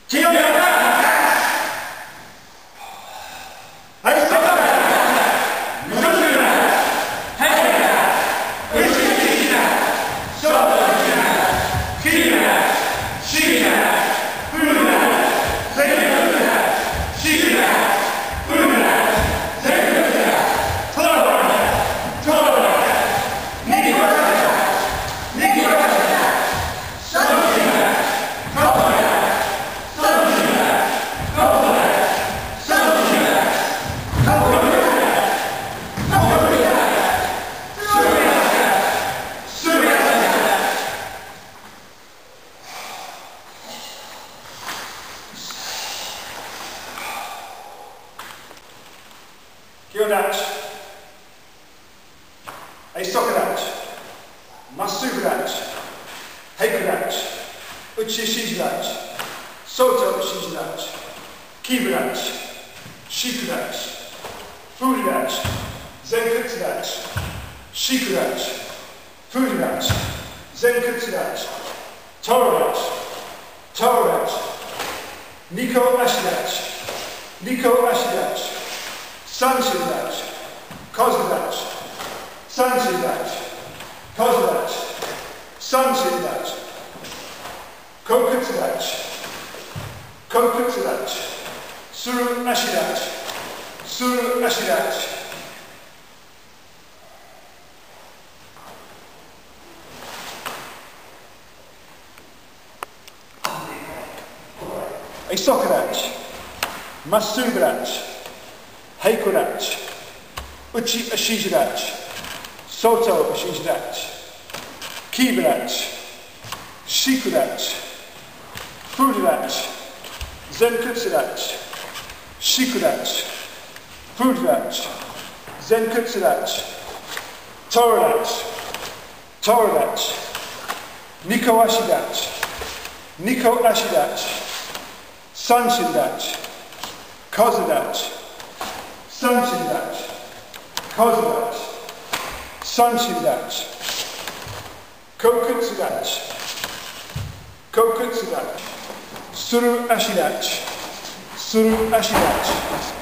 Kihon Dachi Kihon Dachi, Eisoka Dachi, Masuku Dachi, Heiku Dachi, Uchi Shiji Dachi, Soto Shiji Dachi, Kiba Dachi, Shiku Dachi, Furi Dachi, Zenkutsu Dachi, Shiku Dachi, Furi Dachi, Zenkutsu Dachi, Toro Dachi, Toro Dachi, Niko Ashi Dachi, Niko Ashi Dachi, Sanshin Dachi, Kozu Dachi, Sanshin Dachi, Kozu Dachi, Sanshin Dachi, Kokutsu Dachi, Kokutsu Dachi, Suru Ashi Dachi, Suru Ashi Dachi. Eisoka Dachi, Masuku Dachi, Heiku Dachi, Uchi Shiji Dachi, Soto Shiji Dachi, Kiba Dachi, Shiku Dachi, Furi Dachi, Zenkutsu Dachi, Shiku Dachi, Furi Dachi, Zenkutsu Dachi, Toro Dachi, Toro Dachi, Niko Ashi Dachi, Niko Ashi Dachi, Sanshin Dachi, Kozu Dachi, Sanshin Dachi, Kozu Dachi, Sanshin Dachi, Kokutsu Dachi, Kokutsu Dachi, Suru Ashi Dachi, Suru Ashi Dachi.